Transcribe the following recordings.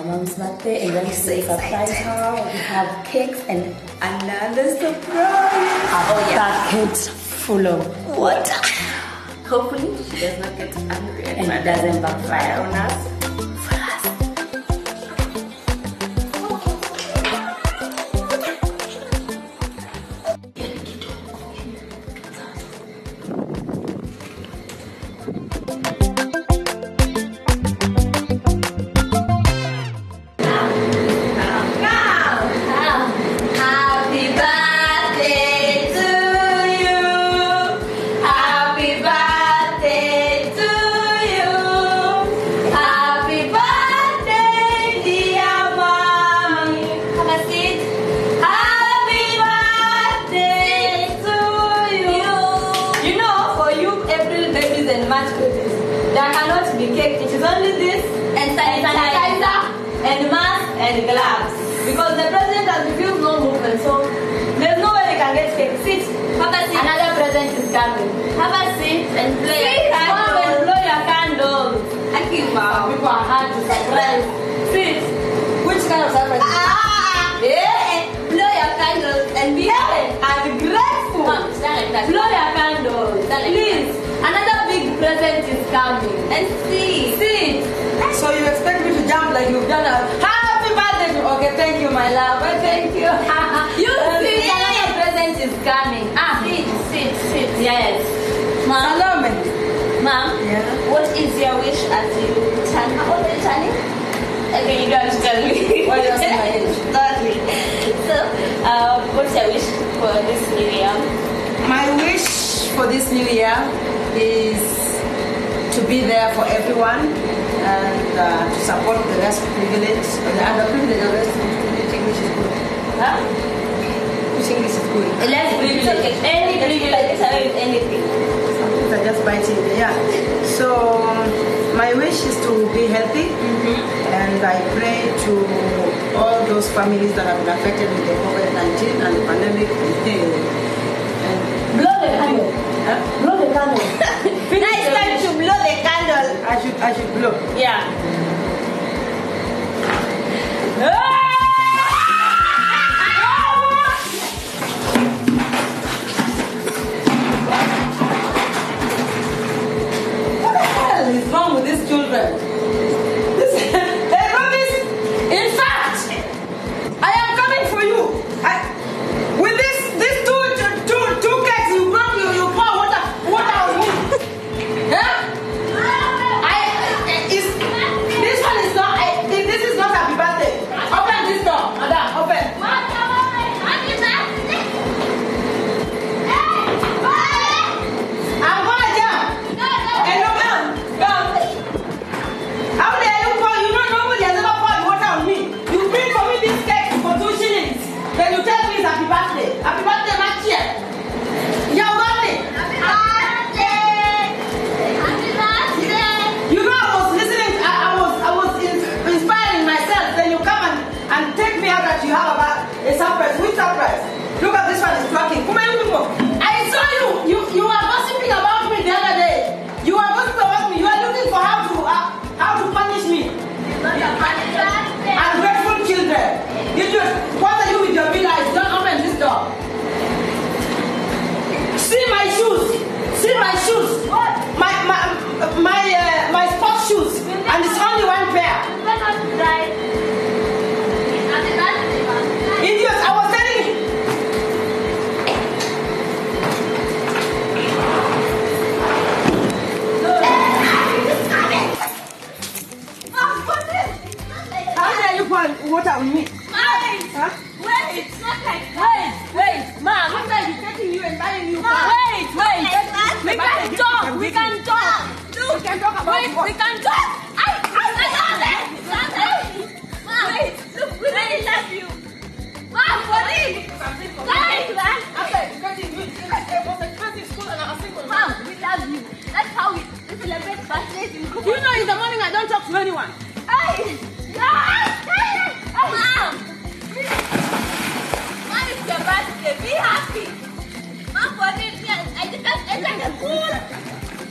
mom's birthday and then to surprise her. We have cakes and another surprise. Oh yeah. That cake's full of what? Hopefully she does not get angry and it doesn't backfire on us. There cannot be cake. It is only this and sanitizer and mask and gloves. Because the president has refused no movement, so there's no way they can get cake. Sit. Have a seat. Another present is coming. Have a seat and play. Sit. Mom, and blow your candles. Thank you, Mom. People are hard to surprise. Sit. Which kind of surprise? Yeah. Blow your candles and be happy and grateful. Mom, stand like that. Blow your candles. Please. Another big present is coming. And see. So you expect me to jump like you've done a happy birthday? Okay, thank you, my love. Thank you. You see, another present is coming. Sit. Yes. Mom. Salome. Mom. Yeah. What is your wish as you turn? How old are you turning? Okay, you don't tell me. What is my age? Sorry. So, what's your wish for this new year? My wish for this new year is to be there for everyone and to support the less privileged, the underprivileged. Which English is good? Huh? Which English is good? Less privileged. Okay. Any privilege with anything. Some things are just biting. Yeah. So my wish is to be healthy, and I pray to all those families that have been affected with the COVID-19 and the pandemic. Blow the candle. Huh? Blow the candle. Now it's time to blow the candle. I should blow. Yeah. What the hell is wrong with these children? Hey, Robis, in fact, I am coming for you. With these two cakes you brought, you pour water on me. Huh? This one is not. This is not happy birthday. Open this door, madam. Open. I'm gonna jump. Hello, ma'am. Come. How dare you pour? You know nobody has ever poured water on me. You bring for me this cake for 2 shillings. Then you tell me it's happy birthday. Happy birthday, my dear. Your birthday. You know I was listening. I was inspiring myself. Then you come and take me out that you have a surprise. Which surprise? Look at this one is twerking. Come on, people. I saw you. You were gossiping about me the other day. You were gossiping about me. You are looking for how to punish me. Ungrateful children. What are you with your big eyes? Don't open this door. See my shoes. See my shoes. What? My sports shoes. And it's only one pair. Idiots, I was telling you. How dare you pour water on me? Huh? Wait, Mom. After educating you and buying you Wait. We can talk. We can talk about what? We can talk. Mom, look, we really love you. Mom, what is? After educating you, it was expensive school and I was single. Mom, we love you. That's how we celebrate birthdays in Kubo. You know in the morning I don't talk to anyone. Mom, it's your birthday. Be happy. Mom, what is this? I just enter the pool.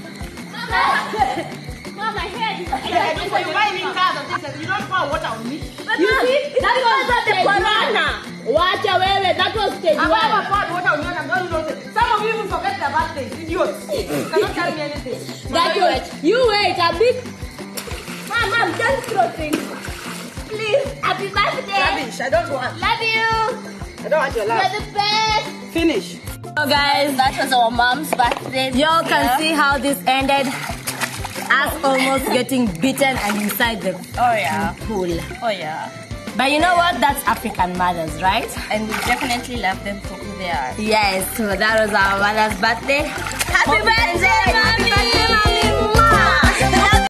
Mom, my head is... You buy me cards and things, you don't pour water on me. You see? That was the corona. Watch away. That was stage 1. Some of you even forget their birthdays. Idiots. You cannot tell me anything. You wait a bit. Mom, don't throw things. Please, happy birthday. Rubbish, I don't want. Love you. I don't want your love. You're the best. Finish. So guys, that was our mom's birthday. Y'all can see how this ended. Us almost getting beaten and inside the pool. Oh yeah. But you know what? That's African mothers, right? And we definitely love them for who they are. Yes, so that was our mother's birthday. Happy birthday, Mommy!